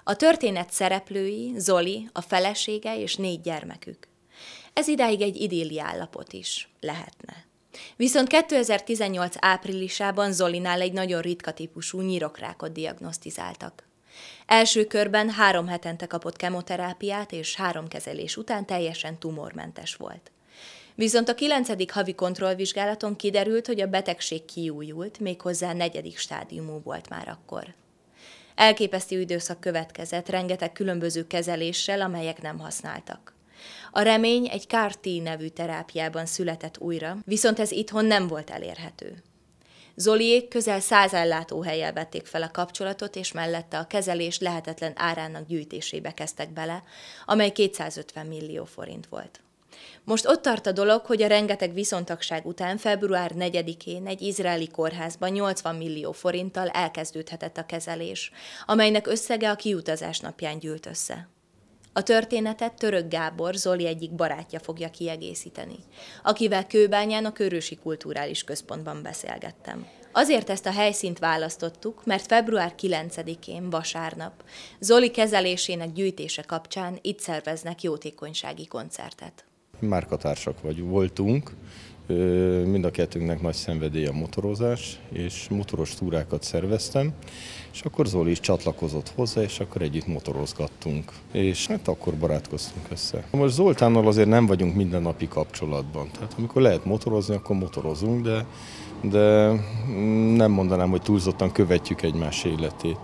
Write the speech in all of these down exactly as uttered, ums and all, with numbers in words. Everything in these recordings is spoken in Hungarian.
A történet szereplői Zoli, a felesége és négy gyermekük. Ez idáig egy idilli állapot is lehetne. Viszont kétezer-tizennyolc áprilisában Zolinál egy nagyon ritka típusú nyirokrákot diagnosztizáltak. Első körben három hetente kapott kemoterápiát, és három kezelés után teljesen tumormentes volt. Viszont a kilencedik havi kontrollvizsgálaton kiderült, hogy a betegség kiújult, méghozzá negyedik stádiumú volt már akkor. Elképesztő időszak következett, rengeteg különböző kezeléssel, amelyek nem használtak. A remény egy ká er té nevű terápiában született újra, viszont ez itthon nem volt elérhető. Zoliék közel száz ellátóhellyel vették fel a kapcsolatot, és mellette a kezelés lehetetlen árának gyűjtésébe kezdtek bele, amely kétszázötven millió forint volt. Most ott tart a dolog, hogy a rengeteg viszontagság után február negyedikén egy izraeli kórházban nyolcvan millió forinttal elkezdődhetett a kezelés, amelynek összege a kiutazás napján gyűlt össze. A történetet Török Gábor, Zoli egyik barátja fogja kiegészíteni, akivel Kőbányán a Körösi Kulturális Központban beszélgettem. Azért ezt a helyszínt választottuk, mert február kilencedikén, vasárnap, Zoli kezelésének gyűjtése kapcsán itt szerveznek jótékonysági koncertet. Márkatársak vagy voltunk, mind a kettőnknek nagy szenvedélye a motorozás, és motoros túrákat szerveztem, és akkor Zoli is csatlakozott hozzá, és akkor együtt motorozgattunk, és hát akkor barátkoztunk össze. Most Zoltánnal azért nem vagyunk mindennapi kapcsolatban, tehát amikor lehet motorozni, akkor motorozunk, de, de nem mondanám, hogy túlzottan követjük egymás életét.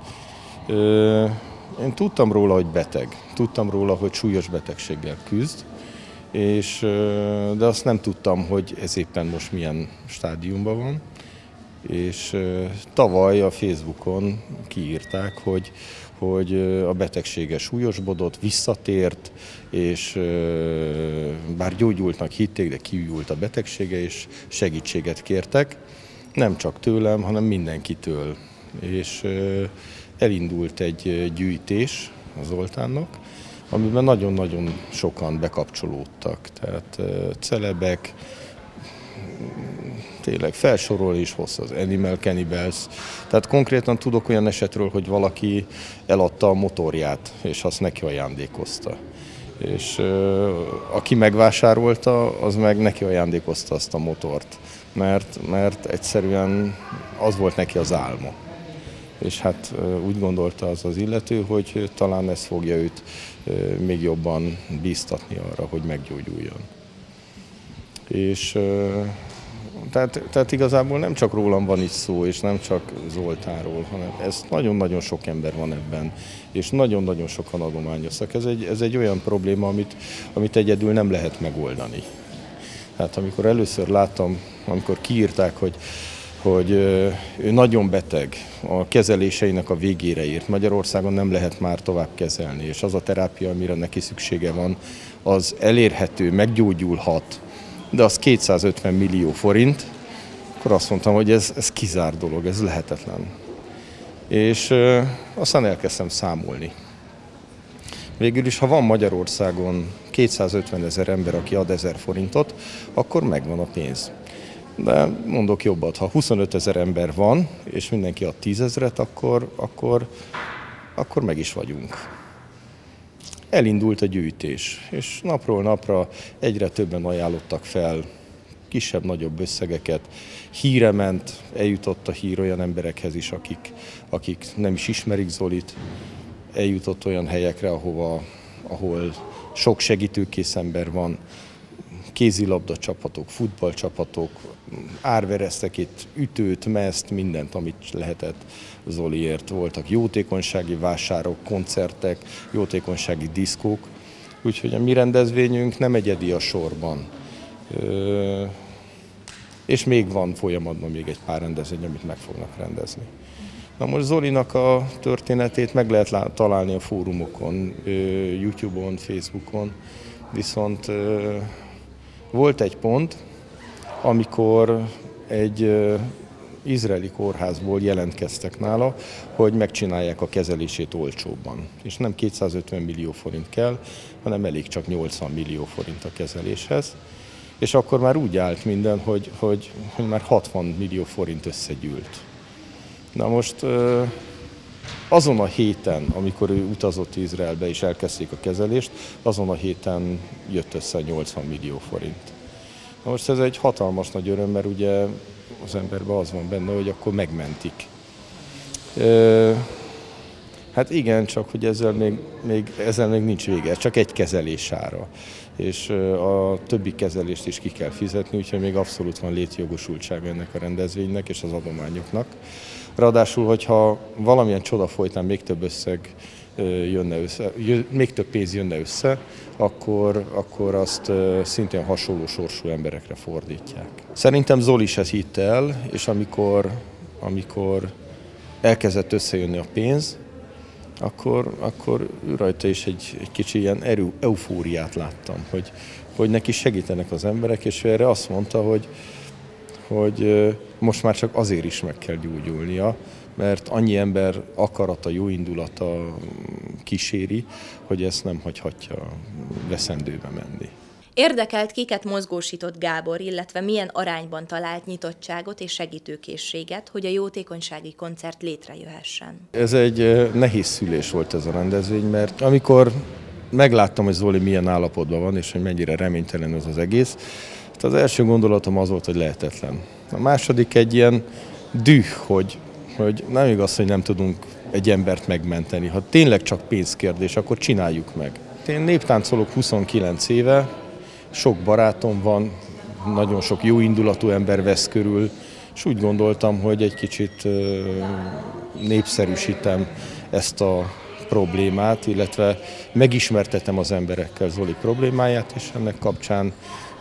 Én tudtam róla, hogy beteg, tudtam róla, hogy súlyos betegséggel küzd, és, de azt nem tudtam, hogy ez éppen most milyen stádiumban van. És tavaly a Facebookon kiírták, hogy, hogy a betegsége súlyosbodott, visszatért, és bár gyógyultnak hitték, de kiújult a betegsége, és segítséget kértek. Nem csak tőlem, hanem mindenkitől. És elindult egy gyűjtés a Zoltánnak, amiben nagyon-nagyon sokan bekapcsolódtak, tehát celebek, tényleg felsorol is hosszú az Animal Cannibals, tehát konkrétan tudok olyan esetről, hogy valaki eladta a motorját, és azt neki ajándékozta. És aki megvásárolta, az meg neki ajándékozta azt a motort, mert, mert egyszerűen az volt neki az álma. És hát úgy gondolta az az illető, hogy talán ez fogja őt még jobban bíztatni arra, hogy meggyógyuljon. És tehát, tehát igazából nem csak rólam van itt szó, és nem csak Zoltánról, hanem ez nagyon-nagyon sok ember van ebben, és nagyon-nagyon sokan adományoztak. Ez egy, ez egy olyan probléma, amit, amit egyedül nem lehet megoldani. Hát amikor először láttam, amikor kiírták, hogy hogy ő nagyon beteg, a kezeléseinek a végére írt. Magyarországon nem lehet már tovább kezelni, és az a terápia, amire neki szüksége van, az elérhető, meggyógyulhat, de az kétszázötven millió forint, akkor azt mondtam, hogy ez, ez kizárt dolog, ez lehetetlen. És ö, aztán elkezdtem számolni. Végül is, ha van Magyarországon kétszázötven ezer ember, aki ad ezer forintot, akkor megvan a pénz. De mondok jobbat, ha huszonöt ezer ember van, és mindenki ad tízezret, akkor, akkor, akkor meg is vagyunk. Elindult a gyűjtés, és napról napra egyre többen ajánlottak fel kisebb-nagyobb összegeket. Híre ment, eljutott a hír olyan emberekhez is, akik, akik nem is ismerik Zolit. Eljutott olyan helyekre, ahova, ahol sok segítőkész ember van. Kézilabda csapatok, futballcsapatok, árvereztek itt ütőt, mezt, mindent, amit lehetett Zoliért. Voltak jótékonysági vásárok, koncertek, jótékonysági diszkók, úgyhogy a mi rendezvényünk nem egyedi a sorban. Ö, és még van folyamatban még egy pár rendezvény, amit meg fognak rendezni. Na most Zolinak a történetét meg lehet találni a fórumokon, YouTube-on, Facebookon, viszont volt egy pont, amikor egy izraeli kórházból jelentkeztek nála, hogy megcsinálják a kezelését olcsóbban. És nem kétszázötven millió forint kell, hanem elég csak nyolcvan millió forint a kezeléshez. És akkor már úgy állt minden, hogy, hogy, hogy már hatvan millió forint összegyűlt. Na most azon a héten, amikor ő utazott Izraelbe és elkezdték a kezelést, azon a héten jött össze nyolcvan millió forint. Na most ez egy hatalmas nagy öröm, mert ugye az emberben az van benne, hogy akkor megmentik. Hát igen, csak hogy ezzel még, még, ezzel még nincs vége, csak egy kezelés ára. És a többi kezelést is ki kell fizetni, úgyhogy még abszolút van létjogosultsága ennek a rendezvénynek és az adományoknak. Ráadásul, hogyha valamilyen csoda folytán még több összeg jönne össze, még több pénz jönne össze, akkor, akkor azt szintén hasonló sorsú emberekre fordítják. Szerintem Zoli se hitte el, és amikor, amikor elkezdett összejönni a pénz, akkor, akkor rajta is egy, egy kicsi ilyen erő, eufóriát láttam, hogy, hogy neki segítenek az emberek, és erre azt mondta, hogy, hogy most már csak azért is meg kell gyógyulnia, mert annyi ember akarata, jó indulata kíséri, hogy ezt nem hagyhatja veszendőbe menni. Érdekelt, kiket mozgósított Gábor, illetve milyen arányban talált nyitottságot és segítőkészséget, hogy a jótékonysági koncert létrejöhessen. Ez egy nehéz szülés volt ez a rendezvény, mert amikor megláttam, hogy Zoli milyen állapotban van, és hogy mennyire reménytelen ez az egész, az első gondolatom az volt, hogy lehetetlen. A második egy ilyen düh, hogy, hogy nem igaz, hogy nem tudunk egy embert megmenteni. Ha tényleg csak pénzkérdés, akkor csináljuk meg. Én néptáncolok huszonkilenc éve, sok barátom van, nagyon sok jó indulatú ember vesz körül, és úgy gondoltam, hogy egy kicsit népszerűsítem ezt a problémát, illetve megismertetem az emberekkel Zoli problémáját, és ennek kapcsán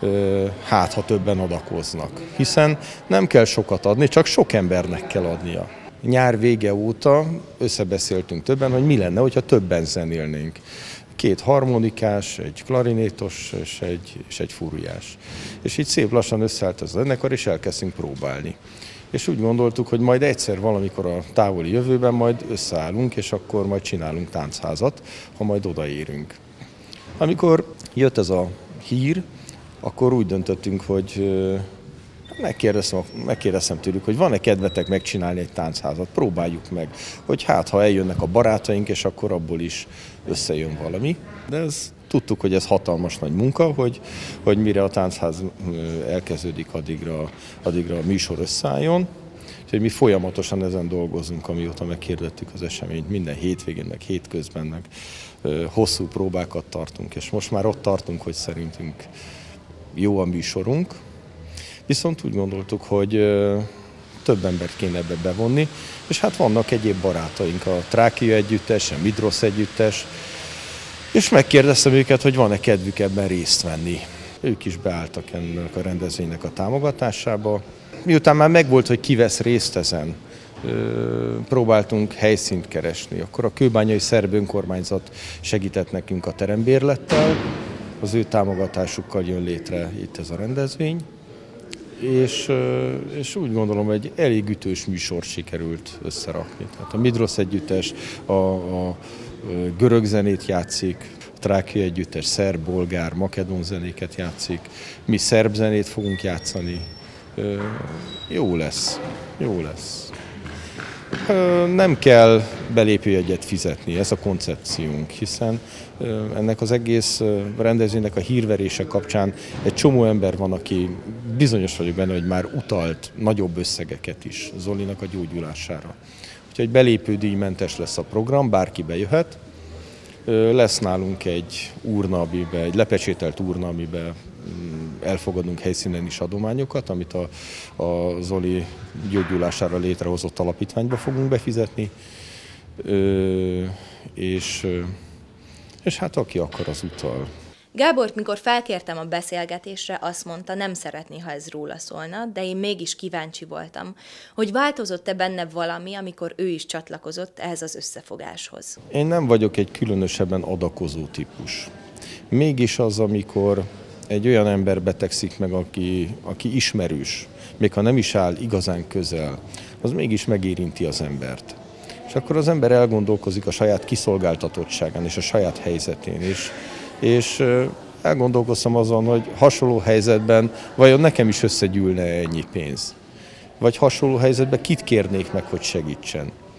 hát, ha többen adakoznak. Hiszen nem kell sokat adni, csak sok embernek kell adnia. Nyár vége óta összebeszéltünk többen, hogy mi lenne, hogyha többen zenélnénk. Két harmonikás, egy klarinétos és egy, és egy fúriás. És így szép lassan összeállt az zenekar, és elkezdtünk próbálni. És úgy gondoltuk, hogy majd egyszer valamikor a távoli jövőben majd összeállunk, és akkor majd csinálunk táncházat, ha majd odaérünk. Amikor jött ez a hír, akkor úgy döntöttünk, hogy megkérdeztem, megkérdeztem tőlük, hogy van-e kedvetek megcsinálni egy táncházat, próbáljuk meg, hogy hát, ha eljönnek a barátaink, és akkor abból is összejön valami. De ez, tudtuk, hogy ez hatalmas nagy munka, hogy, hogy mire a táncház elkezdődik, addigra, addigra a műsor összeálljon. Úgyhogy mi folyamatosan ezen dolgozunk, amióta meghirdettük az eseményt, minden hétvégén, meg hétközben, meg hosszú próbákat tartunk, és most már ott tartunk, hogy szerintünk jó a műsorunk. Viszont úgy gondoltuk, hogy több embert kéne ebbe bevonni, és hát vannak egyéb barátaink, a Trákia együttes, a Midrosz együttes, és megkérdeztem őket, hogy van-e kedvük ebben részt venni. Ők is beálltak ennek a rendezvénynek a támogatásába. Miután már megvolt, hogy ki vesz részt ezen, próbáltunk helyszínt keresni. Akkor a kőbányai szerb önkormányzat segített nekünk a terembérlettel, az ő támogatásukkal jön létre itt ez a rendezvény. És, és úgy gondolom, hogy egy elég ütős műsort sikerült összerakni. Tehát a Midrosz együttes, a, a görög zenét játszik, a Trákia együttes szerb, bolgár, makedón zenéket játszik, mi szerb zenét fogunk játszani. Jó lesz, jó lesz. Nem kell belépőjegyet fizetni, ez a koncepciónk, hiszen ennek az egész rendezvénynek a hírverése kapcsán egy csomó ember van, aki bizonyos vagyok benne, hogy már utalt nagyobb összegeket is Zolinak a gyógyulására. Úgyhogy belépődíjmentes lesz a program, bárki bejöhet. Lesz nálunk egy urna, amiben, egy lepecsételt urna, amiben elfogadunk helyszínen is adományokat, amit a, a Zoli gyógyulására létrehozott alapítványba fogunk befizetni, Ö, és, és hát aki akar, az utal. Gábort, mikor felkértem a beszélgetésre, azt mondta, nem szeretné, ha ez róla szólna, de én mégis kíváncsi voltam, hogy változott-e benne valami, amikor ő is csatlakozott ehhez az összefogáshoz. Én nem vagyok egy különösebben adakozó típus. Mégis az, amikor egy olyan ember betegszik meg, aki, aki ismerős, még ha nem is áll igazán közel, az mégis megérinti az embert. És akkor az ember elgondolkozik a saját kiszolgáltatottságán és a saját helyzetén is. És elgondolkoztam azon, hogy hasonló helyzetben vajon nekem is összegyűlne ennyi pénz. Vagy hasonló helyzetben kit kérnék meg, hogy segítsen.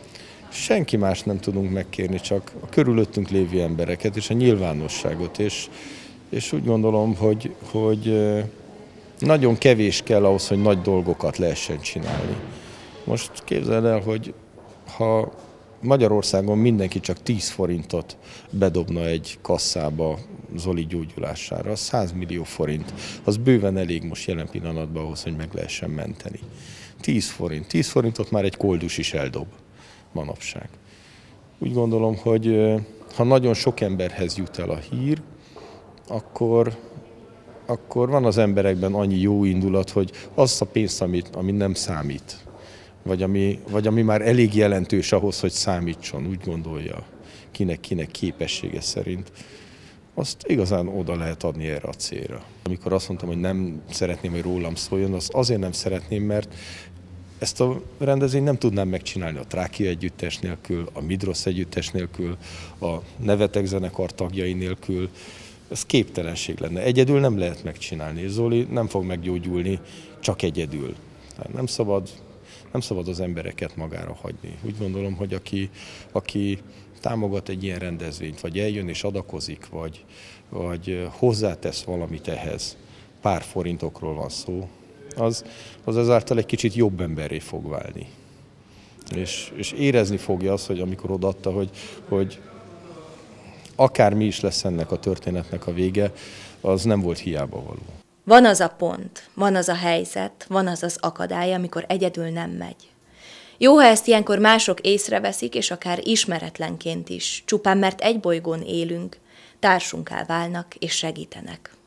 senki más nem tudunk megkérni, csak a körülöttünk lévő embereket és a nyilvánosságot. És, és úgy gondolom, hogy, hogy nagyon kevés kell ahhoz, hogy nagy dolgokat lehessen csinálni. Most képzeld el, hogy ha Magyarországon mindenki csak tíz forintot bedobna egy kasszába Zoli gyógyulására, az száz millió forint. Az bőven elég most jelen pillanatban ahhoz, hogy meg lehessen menteni. tíz forint. tíz forintot már egy koldus is eldob manapság. Úgy gondolom, hogy ha nagyon sok emberhez jut el a hír, akkor, akkor van az emberekben annyi jó indulat, hogy azt a pénzt, amit, ami nem számít, vagy ami, vagy ami már elég jelentős ahhoz, hogy számítson, úgy gondolja, kinek-kinek képessége szerint, azt igazán oda lehet adni erre a célra. Amikor azt mondtam, hogy nem szeretném, hogy rólam szóljon, az azért nem szeretném, mert ezt a rendezvényt nem tudnám megcsinálni a Trákia együttes nélkül, a Midrosz együttes nélkül, a Nevetek zenekar tagjai nélkül. Ez képtelenség lenne. Egyedül nem lehet megcsinálni, és Zoli nem fog meggyógyulni csak egyedül. Tehát nem szabad, nem szabad az embereket magára hagyni. Úgy gondolom, hogy aki, aki támogat egy ilyen rendezvényt, vagy eljön és adakozik, vagy, vagy hozzátesz valamit ehhez, pár forintokról van szó, az, az ezáltal egy kicsit jobb emberré fog válni. És, és érezni fogja azt, hogy amikor odaadta, hogy, hogy akármi is lesz ennek a történetnek a vége, az nem volt hiába való. Van az a pont, van az a helyzet, van az az akadály, amikor egyedül nem megy. Jó, ha ezt ilyenkor mások észreveszik, és akár ismeretlenként is, csupán mert egy bolygón élünk, társunká válnak és segítenek.